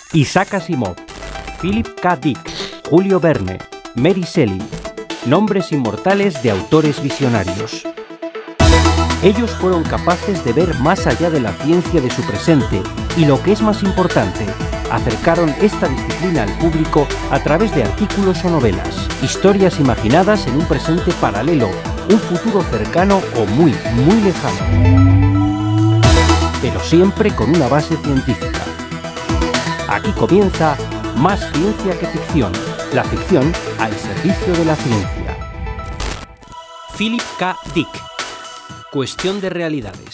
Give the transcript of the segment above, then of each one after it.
Isaac Asimov, Philip K. Dick, Julio Verne, Mary Shelley, nombres inmortales de autores visionarios. Ellos fueron capaces de ver más allá de la ciencia de su presente y, lo que es más importante, acercaron esta disciplina al público a través de artículos o novelas, historias imaginadas en un presente paralelo, un futuro cercano o muy, muy lejano, pero siempre con una base científica. Aquí comienza Más ciencia que ficción, la ficción al servicio de la ciencia. Philip K. Dick. Cuestión de realidades.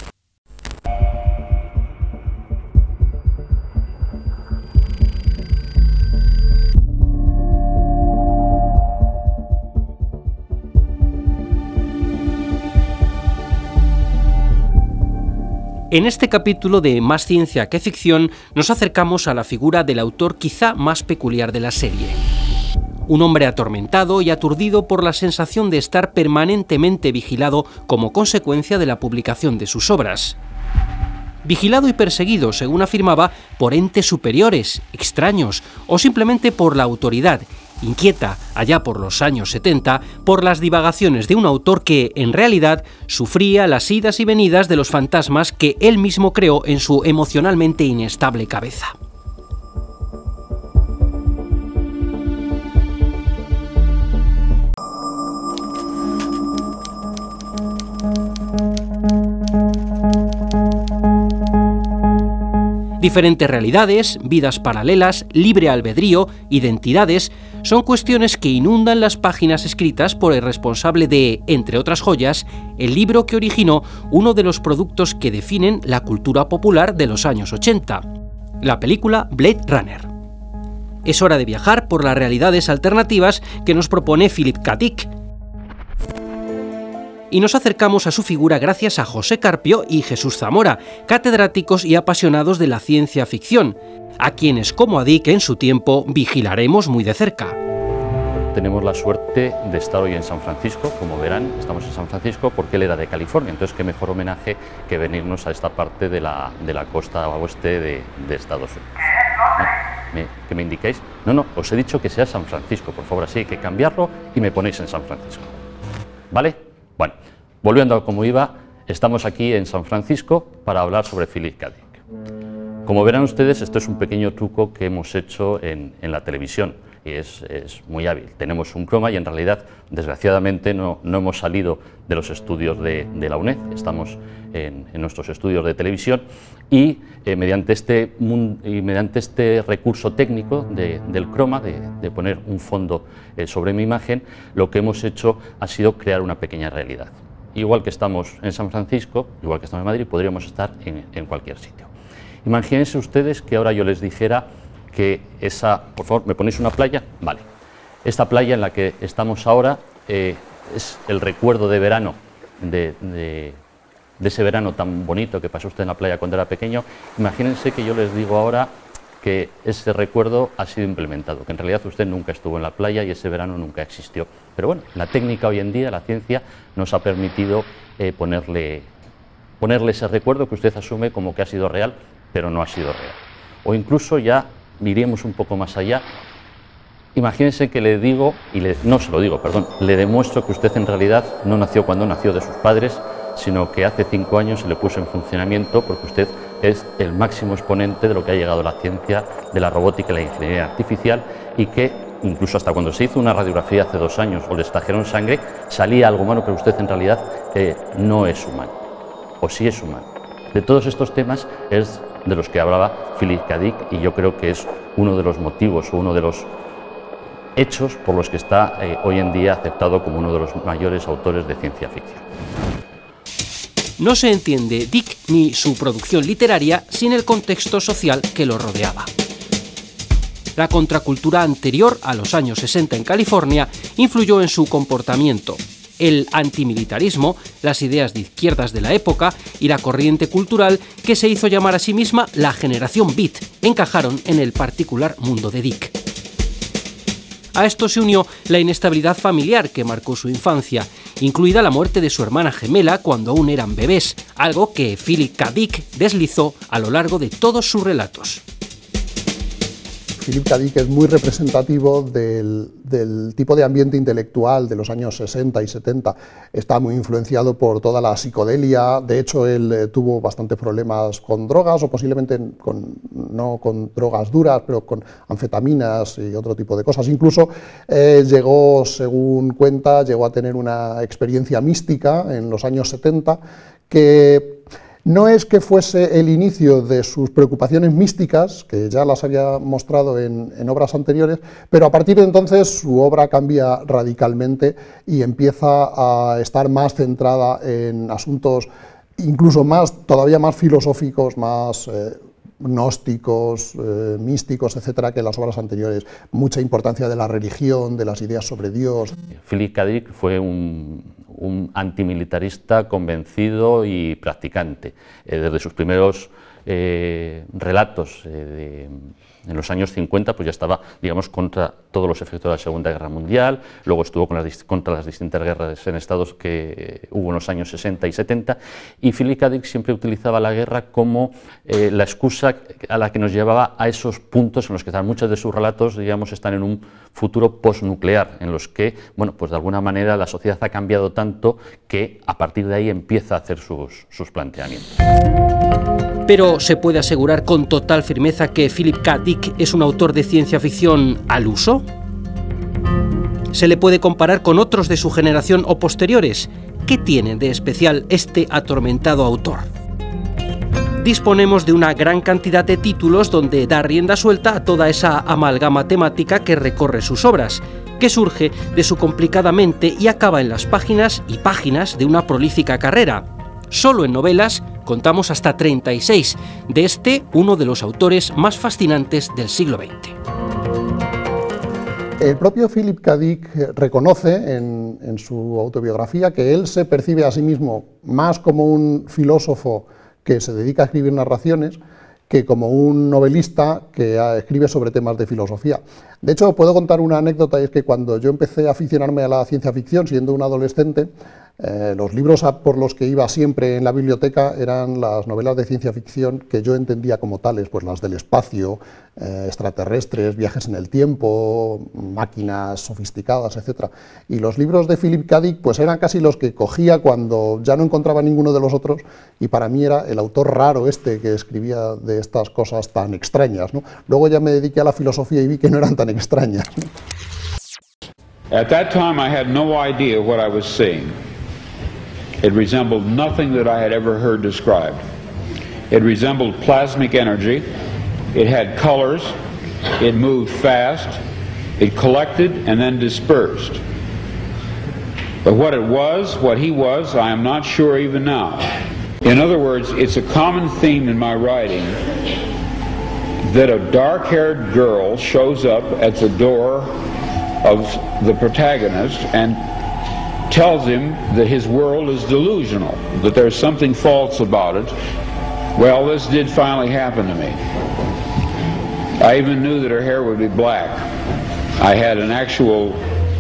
En este capítulo de Más ciencia que ficción nos acercamos a la figura del autor quizá más peculiar de la serie. Un hombre atormentado y aturdido por la sensación de estar permanentemente vigilado como consecuencia de la publicación de sus obras. Vigilado y perseguido, según afirmaba, por entes superiores, extraños o simplemente por la autoridad, inquieta, allá por los años 70, por las divagaciones de un autor que, en realidad, sufría las idas y venidas de los fantasmas que él mismo creó en su emocionalmente inestable cabeza. Diferentes realidades, vidas paralelas, libre albedrío, identidades, son cuestiones que inundan las páginas escritas por el responsable de, entre otras joyas, el libro que originó uno de los productos que definen la cultura popular de los años 80, la película Blade Runner. Es hora de viajar por las realidades alternativas que nos propone Philip K. Dick. Y nos acercamos a su figura gracias a José Carpio y Jesús Zamora, catedráticos y apasionados de la ciencia ficción, a quienes, como a Dick en su tiempo, vigilaremos muy de cerca. Tenemos la suerte de estar hoy en San Francisco, como verán, estamos en San Francisco porque él era de California, entonces qué mejor homenaje que venirnos a esta parte de la costa oeste de Estados Unidos. ¿Que me indiquéis? No, os he dicho que sea San Francisco, por favor, así hay que cambiarlo y me ponéis en San Francisco. ¿Vale? Bueno, volviendo a como iba, estamos aquí en San Francisco para hablar sobre Philip K. Dick. Como verán ustedes, esto es un pequeño truco que hemos hecho en la televisión y es muy hábil. Tenemos un croma y en realidad, desgraciadamente, no hemos salido de los estudios de la UNED, estamos en nuestros estudios de televisión y mediante este recurso técnico del croma, de poner un fondo sobre mi imagen, lo que hemos hecho ha sido crear una pequeña realidad. Igual que estamos en San Francisco, igual que estamos en Madrid, podríamos estar en cualquier sitio. Imagínense ustedes que ahora yo les dijera que por favor, ¿me ponéis una playa? Vale. Esta playa en la que estamos ahora es el recuerdo de verano, de ese verano tan bonito que pasó usted en la playa cuando era pequeño. Imagínense que yo les digo ahora que ese recuerdo ha sido implementado, que en realidad usted nunca estuvo en la playa y ese verano nunca existió. Pero bueno, la técnica hoy en día, la ciencia, nos ha permitido ponerle ese recuerdo que usted asume como que ha sido real, pero no ha sido real. O incluso ya iríamos un poco más allá. Imagínense que le digo, no se lo digo, perdón, le demuestro que usted en realidad no nació cuando nació de sus padres, sino que hace 5 años se le puso en funcionamiento porque usted es el máximo exponente de lo que ha llegado a la ciencia de la robótica y la ingeniería artificial y que incluso hasta cuando se hizo una radiografía hace 2 años o le extrajeron sangre, salía algo humano, pero usted en realidad no es humano, o sí es humano. De todos estos temas es de los que hablaba Philip K. Dick y yo creo que es uno de los motivos o uno de los hechos por los que está hoy en día aceptado como uno de los mayores autores de ciencia ficción. No se entiende Dick ni su producción literaria sin el contexto social que lo rodeaba. La contracultura anterior a los años 60 en California influyó en su comportamiento. El antimilitarismo, las ideas de izquierdas de la época y la corriente cultural que se hizo llamar a sí misma la generación beat encajaron en el particular mundo de Dick. A esto se unió la inestabilidad familiar que marcó su infancia, incluida la muerte de su hermana gemela cuando aún eran bebés, algo que Philip K. Dick deslizó a lo largo de todos sus relatos. Philip K. Dick es muy representativo del tipo de ambiente intelectual de los años 60 y 70. Está muy influenciado por toda la psicodelia. De hecho, él tuvo bastantes problemas con drogas, o posiblemente no con drogas duras, pero con anfetaminas y otro tipo de cosas. Incluso llegó, según cuenta, llegó a tener una experiencia mística en los años 70 que no es que fuese el inicio de sus preocupaciones místicas, que ya las había mostrado en obras anteriores, pero a partir de entonces su obra cambia radicalmente y empieza a estar más centrada en asuntos incluso todavía más filosóficos, más gnósticos, místicos, etcétera, que en las obras anteriores. Mucha importancia de la religión, de las ideas sobre Dios. Philip K. Dick fue un antimilitarista convencido y practicante. Desde sus primeros relatos en los años 50, pues ya estaba, digamos, contra todos los efectos de la Segunda Guerra Mundial. Luego estuvo contra las distintas guerras en Estados que hubo en los años 60 y 70, y Philip K. Dick siempre utilizaba la guerra como la excusa a la que nos llevaba a esos puntos en los que muchos de sus relatos, digamos, están en un futuro postnuclear, en los que, bueno, pues de alguna manera la sociedad ha cambiado tanto que a partir de ahí empieza a hacer sus planteamientos. Pero ¿se puede asegurar con total firmeza que Philip K. Dick es un autor de ciencia ficción al uso? ¿Se le puede comparar con otros de su generación o posteriores? ¿Qué tiene de especial este atormentado autor? Disponemos de una gran cantidad de títulos donde da rienda suelta a toda esa amalgama temática que recorre sus obras, que surge de su complicada mente y acaba en las páginas y páginas de una prolífica carrera. Solo en novelas contamos hasta 36, de este uno de los autores más fascinantes del siglo XX. El propio Philip K. Dick reconoce en su autobiografía que él se percibe a sí mismo más como un filósofo que se dedica a escribir narraciones que como un novelista que escribe sobre temas de filosofía. De hecho, puedo contar una anécdota, y es que cuando yo empecé a aficionarme a la ciencia ficción, siendo un adolescente, los libros por los que iba siempre en la biblioteca eran las novelas de ciencia ficción que yo entendía como tales, pues las del espacio, extraterrestres, viajes en el tiempo, máquinas sofisticadas, etc. Y los libros de Philip K. Dick pues eran casi los que cogía cuando ya no encontraba ninguno de los otros, y para mí era el autor raro este que escribía de estas cosas tan extrañas, ¿no? Luego ya me dediqué a la filosofía y vi que no eran tan extrañas, ¿no? At that time I had no idea what I was seeing. It resembled nothing that I had ever heard described. It resembled plasmic energy. It had colors. It moved fast. It collected and then dispersed. But what it was, what he was, I am not sure even now. In other words, it's a common theme in my writing that a dark-haired girl shows up at the door of the protagonist and tells him that his world is delusional, that there's something false about it. Well, this did finally happen to me. I even knew that her hair would be black. I had an actual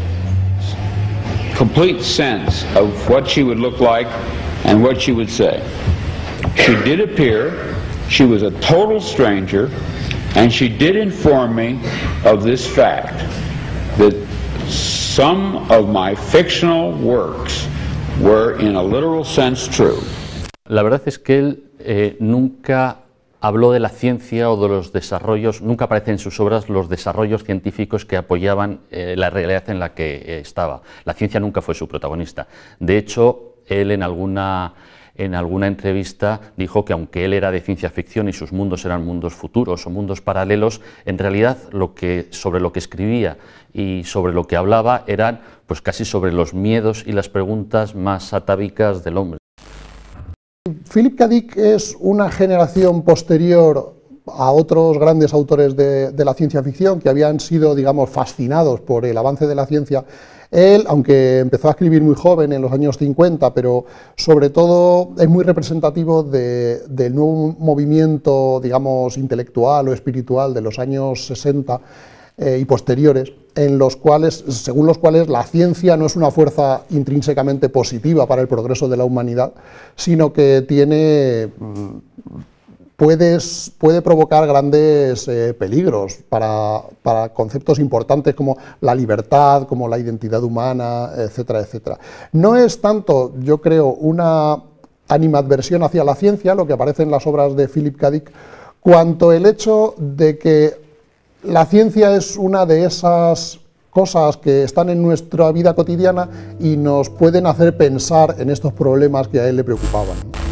complete sense of what she would look like and what she would say. She did appear, she was a total stranger, and she did inform me of this fact, that some of my fictional works were in a literal sense true. La verdad es que él nunca habló de la ciencia o de los desarrollos, nunca aparecen en sus obras los desarrollos científicos que apoyaban la realidad en la que estaba. La ciencia nunca fue su protagonista. De hecho, él en alguna entrevista dijo que aunque él era de ciencia ficción y sus mundos eran mundos futuros o mundos paralelos, en realidad sobre lo que escribía y sobre lo que hablaba eran pues casi sobre los miedos y las preguntas más atávicas del hombre. Philip K. Dick es una generación posterior a otros grandes autores de la ciencia ficción que habían sido, digamos, fascinados por el avance de la ciencia. Él, aunque empezó a escribir muy joven, en los años 50, pero sobre todo es muy representativo del nuevo movimiento, digamos, intelectual o espiritual de los años 60 y posteriores, según los cuales la ciencia no es una fuerza intrínsecamente positiva para el progreso de la humanidad, sino que tiene puede provocar grandes peligros para conceptos importantes como la libertad, como la identidad humana, etcétera, etcétera. No es tanto, yo creo, una animadversión hacia la ciencia, lo que aparece en las obras de Philip K. Dick, cuanto el hecho de que la ciencia es una de esas cosas que están en nuestra vida cotidiana y nos pueden hacer pensar en estos problemas que a él le preocupaban.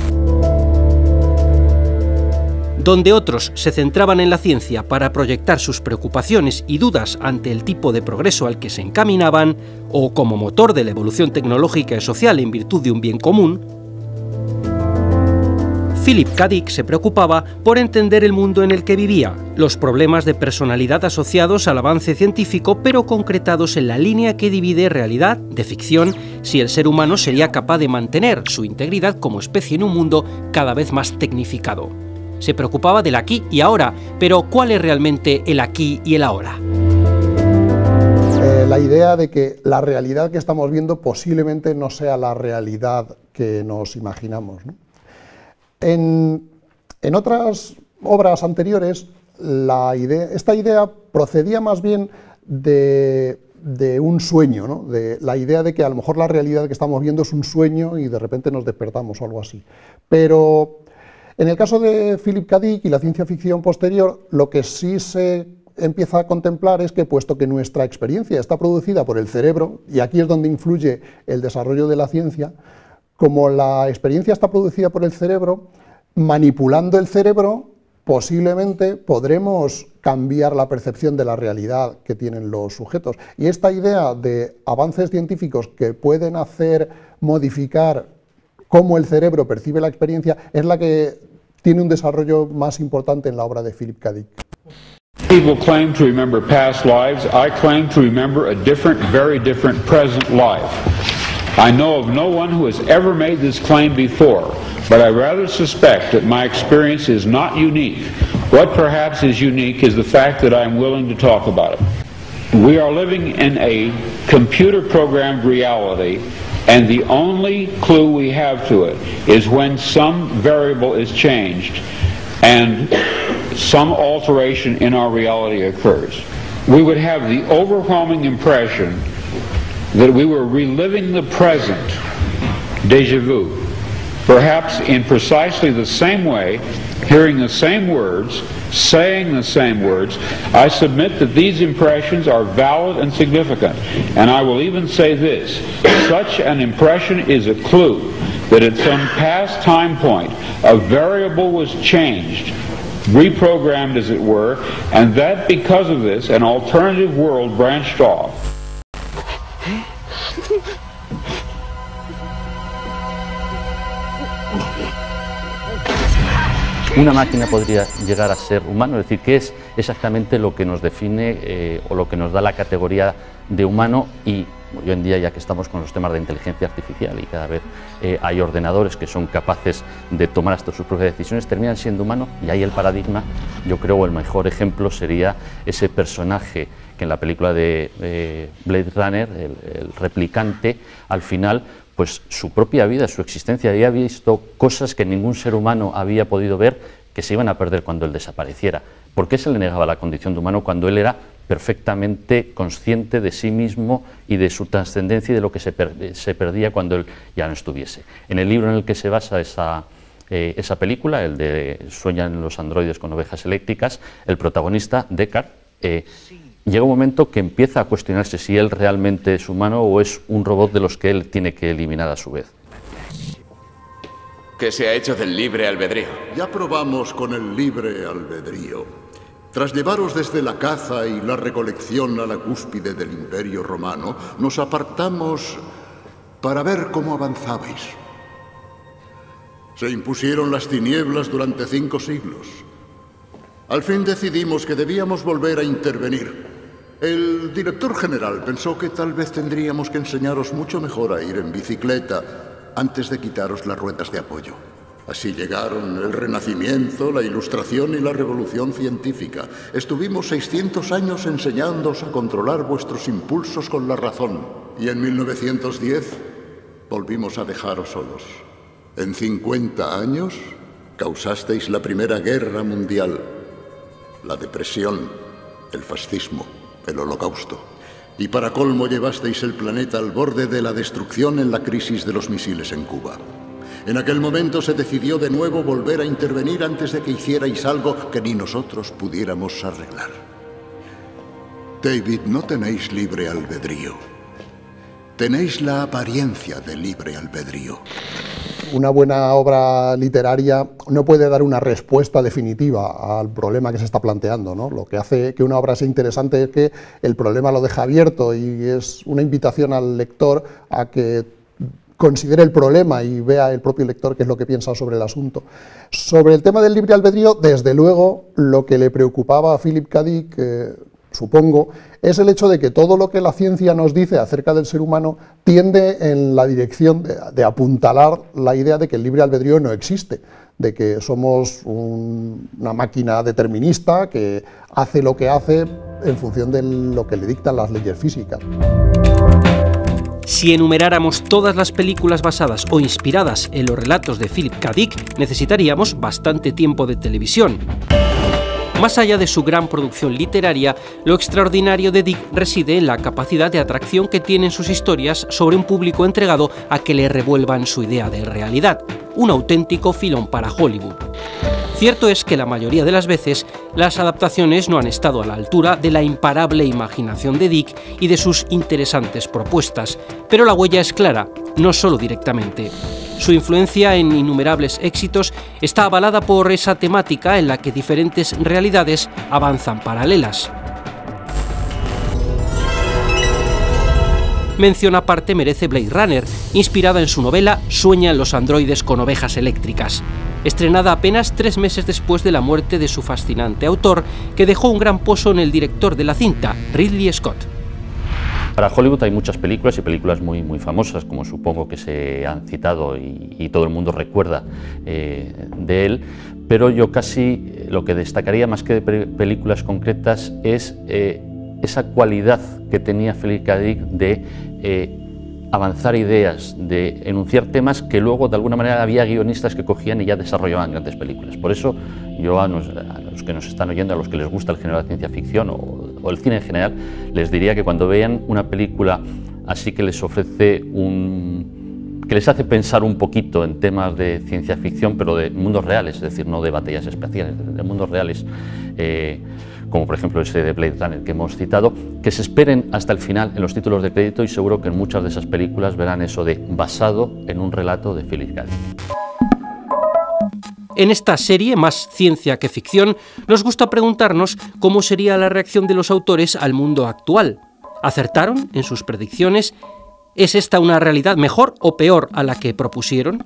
Donde otros se centraban en la ciencia para proyectar sus preocupaciones y dudas ante el tipo de progreso al que se encaminaban, o como motor de la evolución tecnológica y social en virtud de un bien común, Philip K. Dick se preocupaba por entender el mundo en el que vivía, los problemas de personalidad asociados al avance científico, pero concretados en la línea que divide realidad de ficción, si el ser humano sería capaz de mantener su integridad como especie en un mundo cada vez más tecnificado. Se preocupaba del aquí y ahora, pero ¿cuál es realmente el aquí y el ahora? La idea de que la realidad que estamos viendo posiblemente no sea la realidad que nos imaginamos, ¿no? En otras obras anteriores, esta idea procedía más bien de un sueño, ¿no? De la idea de que a lo mejor la realidad que estamos viendo es un sueño y de repente nos despertamos o algo así. Pero en el caso de Philip K. Dick y la ciencia ficción posterior, lo que sí se empieza a contemplar es que, puesto que nuestra experiencia está producida por el cerebro, y aquí es donde influye el desarrollo de la ciencia, como la experiencia está producida por el cerebro, manipulando el cerebro, posiblemente podremos cambiar la percepción de la realidad que tienen los sujetos. Y esta idea de avances científicos que pueden hacer modificar cómo el cerebro percibe la experiencia es la que tiene un desarrollo más importante en la obra de Philip K. Dick. People claim to remember past lives. I claim to remember a different, very different present life. I know of no one who has ever made this claim before, but I rather suspect that my experience is not unique. What perhaps is unique is the fact that I'm willing to talk about it. We are living in a computer-programmed reality, and the only clue we have to it is when some variable is changed and some alteration in our reality occurs. We would have the overwhelming impression that we were reliving the present, déjà vu, perhaps in precisely the same way, hearing the same words, saying the same words. I submit that these impressions are valid and significant, and I will even say this: such an impression is a clue that at some past time point a variable was changed, reprogrammed as it were, and that because of this an alternative world branched off. Una máquina podría llegar a ser humano, es decir, ¿qué es exactamente lo que nos define o lo que nos da la categoría de humano? Y hoy en día, ya que estamos con los temas de inteligencia artificial y cada vez hay ordenadores que son capaces de tomar hasta sus propias decisiones, terminan siendo humanos, y ahí el paradigma, yo creo, el mejor ejemplo sería ese personaje que en la película de Blade Runner, el replicante, al final, pues su propia vida, su existencia, había visto cosas que ningún ser humano había podido ver, que se iban a perder cuando él desapareciera. ¿Por qué se le negaba la condición de humano cuando él era perfectamente consciente de sí mismo y de su trascendencia y de lo que se perdía cuando él ya no estuviese? En el libro en el que se basa esa película, el de Sueñan los androides con ovejas eléctricas, el protagonista, Deckard, llega un momento que empieza a cuestionarse si él realmente es humano o es un robot de los que él tiene que eliminar a su vez. ¿Qué se ha hecho del libre albedrío? Ya probamos con el libre albedrío. Tras llevaros desde la caza y la recolección a la cúspide del Imperio Romano, nos apartamos para ver cómo avanzabais. Se impusieron las tinieblas durante 5 siglos. Al fin decidimos que debíamos volver a intervenir. El director general pensó que tal vez tendríamos que enseñaros mucho mejor a ir en bicicleta antes de quitaros las ruedas de apoyo. Así llegaron el Renacimiento, la Ilustración y la Revolución Científica. Estuvimos 600 años enseñándoos a controlar vuestros impulsos con la razón. Y en 1910 volvimos a dejaros solos. En 50 años Causasteis la Primera Guerra Mundial, la depresión, el fascismo, el holocausto. Y para colmo llevasteis el planeta al borde de la destrucción en la crisis de los misiles en Cuba. En aquel momento se decidió de nuevo volver a intervenir antes de que hicierais algo que ni nosotros pudiéramos arreglar. David, no tenéis libre albedrío. Tenéis la apariencia de libre albedrío. Una buena obra literaria no puede dar una respuesta definitiva al problema que se está planteando, ¿no? Lo que hace que una obra sea interesante es que el problema lo deja abierto y es una invitación al lector a que considere el problema y vea el propio lector qué es lo que piensa sobre el asunto. Sobre el tema del libre albedrío, desde luego, lo que le preocupaba a Philip K. Dick, supongo, es el hecho de que todo lo que la ciencia nos dice acerca del ser humano tiende en la dirección de apuntalar la idea de que el libre albedrío no existe, de que somos una máquina determinista que hace lo que hace en función de lo que le dictan las leyes físicas. Si enumeráramos todas las películas basadas o inspiradas en los relatos de Philip K. Dick, necesitaríamos bastante tiempo de televisión. Más allá de su gran producción literaria, lo extraordinario de Dick reside en la capacidad de atracción que tienen sus historias sobre un público entregado a que le revuelvan su idea de realidad, un auténtico filón para Hollywood. Cierto es que la mayoría de las veces las adaptaciones no han estado a la altura de la imparable imaginación de Dick y de sus interesantes propuestas, pero la huella es clara, no solo directamente. Su influencia en innumerables éxitos está avalada por esa temática en la que diferentes realidades avanzan paralelas. Mención aparte merece Blade Runner, inspirada en su novela Sueñan los androides con ovejas eléctricas, estrenada apenas 3 meses después de la muerte de su fascinante autor, que dejó un gran pozo en el director de la cinta, Ridley Scott. Para Hollywood hay muchas películas y películas muy famosas, como supongo que se han citado y todo el mundo recuerda de él, pero yo casi lo que destacaría más que de películas concretas es esa cualidad que tenía Philip K. Dick de avanzar ideas, de enunciar temas que luego de alguna manera había guionistas que cogían y ya desarrollaban grandes películas. Por eso yo a los que nos están oyendo, a los que les gusta el género de ciencia ficción o el cine en general, les diría que cuando vean una película así que les ofrece que les hace pensar un poquito en temas de ciencia ficción, pero de mundos reales, es decir, no de batallas espaciales, de mundos reales, como por ejemplo ese de Blade Runner que hemos citado, que se esperen hasta el final en los títulos de crédito y seguro que en muchas de esas películas verán eso de basado en un relato de Philip K. Dick. En esta serie, más ciencia que ficción, nos gusta preguntarnos cómo sería la reacción de los autores al mundo actual. ¿Acertaron en sus predicciones? ¿Es esta una realidad mejor o peor a la que propusieron?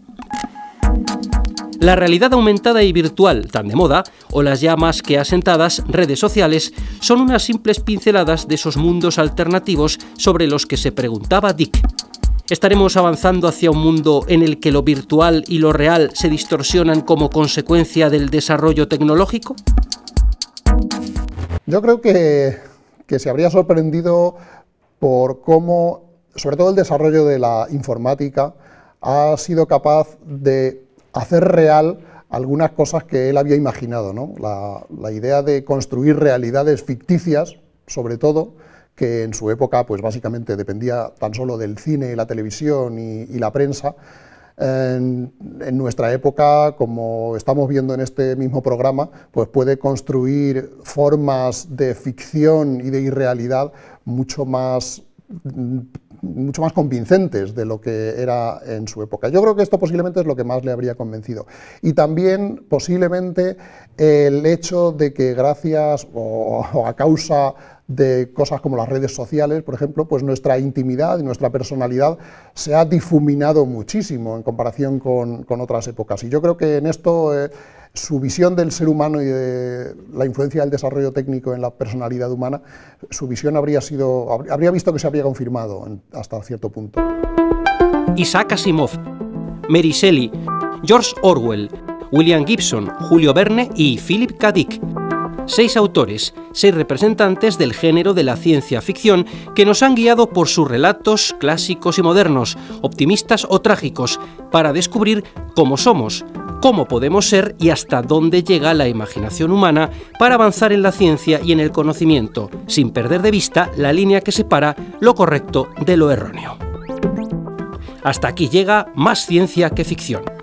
La realidad aumentada y virtual, tan de moda, o las ya más que asentadas redes sociales, son unas simples pinceladas de esos mundos alternativos sobre los que se preguntaba Dick. ¿Estaremos avanzando hacia un mundo en el que lo virtual y lo real se distorsionan como consecuencia del desarrollo tecnológico? Yo creo que se habría sorprendido por cómo, sobre todo el desarrollo de la informática, ha sido capaz de hacer real algunas cosas que él había imaginado, ¿no? La idea de construir realidades ficticias, sobre todo, que en su época pues básicamente dependía tan solo del cine, la televisión y la prensa. En nuestra época, como estamos viendo en este mismo programa, pues puede construir formas de ficción y de irrealidad mucho más convincentes de lo que era en su época. Yo creo que esto posiblemente es lo que más le habría convencido. Y también posiblemente el hecho de que gracias o a causa de cosas como las redes sociales, por ejemplo, pues nuestra intimidad y nuestra personalidad se ha difuminado muchísimo en comparación con otras épocas. Y yo creo que en esto su visión del ser humano y de la influencia del desarrollo técnico en la personalidad humana, su visión habría visto que se habría confirmado hasta cierto punto. Isaac Asimov, Mary Shelley, George Orwell, William Gibson, Julio Verne y Philip K. Dick. 6 autores, 6 representantes del género de la ciencia ficción que nos han guiado por sus relatos clásicos y modernos, optimistas o trágicos, para descubrir cómo somos, cómo podemos ser y hasta dónde llega la imaginación humana para avanzar en la ciencia y en el conocimiento, sin perder de vista la línea que separa lo correcto de lo erróneo. Hasta aquí llega Más ciencia que ficción.